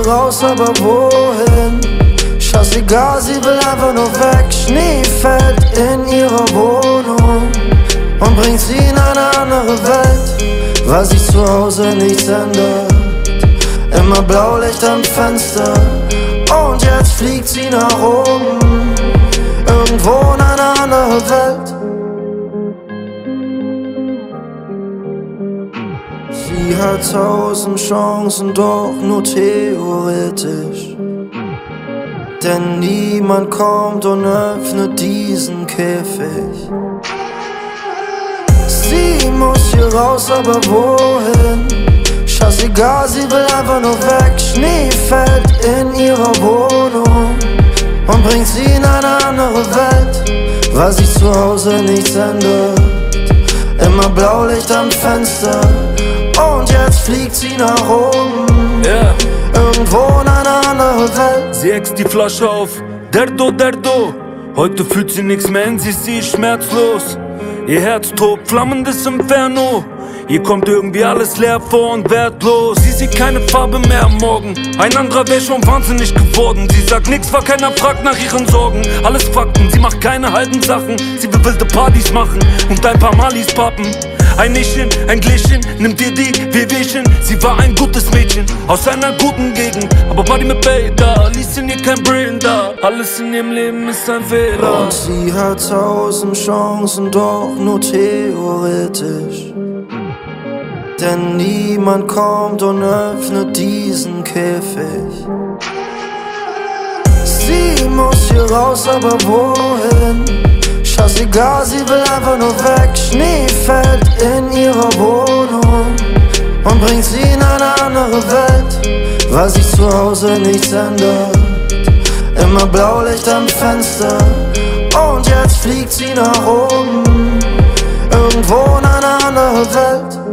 raus, aber wohin? Scheißegal, sie will einfach nur weg. Schnee fällt in ihrer Wohnung und bringt sie in eine andere Welt, weil sich zu Hause nichts ändert. Immer Blaulicht am Fenster und jetzt fliegt sie nach oben, irgendwo in eine andere Welt. Sie hat 1000 Chancen, doch nur theoretisch. Denn niemand kommt und öffnet diesen Käfig. Sie muss hier raus, aber wohin? Scheißegal, sie will einfach nur weg. Schnee fällt in ihrer Wohnung und bringt sie in eine andere Welt, weil sich zu Hause nichts ändert. Immer Blaulicht am Fenster und jetzt fliegt sie nach oben, irgendwo in eine andere Welt. Sie äxt die Flasche auf, Derdo, Derdo. Heute fühlt sie nichts mehr in sich, sie ist schmerzlos. Ihr Herz tobt, flammendes Inferno. Ihr kommt irgendwie alles leer vor und wertlos. Sie sieht keine Farbe mehr am Morgen, ein anderer wäre schon wahnsinnig geworden. Sie sagt nix, weil keiner fragt nach ihren Sorgen. Alles Fakten, sie macht keine halben Sachen. Sie will wilde Partys machen und ein paar Malis pappen. Ein Nichtchen, ein Gläschen, nimmt dir die Wehwehchen. Sie war ein gutes Mädchen, aus einer guten Gegend. Aber Party mit Bay, da ließ in ihr kein Brain da. Alles in ihrem Leben ist ein Fehler. Und sie hat 1000 Chancen, doch nur theoretisch. Denn niemand kommt und öffnet diesen Käfig. Sie muss hier raus, aber wohin? Scheißegal, sie will einfach nur weg. Schnee fällt in ihrer Wohnung und bringt sie in eine andere Welt, weil sich zu Hause nichts ändert. Immer Blaulicht am Fenster und jetzt fliegt sie nach oben, irgendwo in eine andere Welt.